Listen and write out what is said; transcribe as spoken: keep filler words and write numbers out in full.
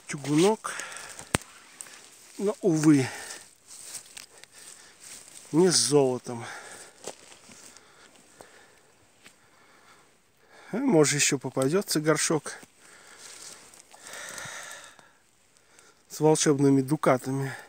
чугунок. Но, увы, не с золотом. А может, еще попадется горшок с волшебными дукатами.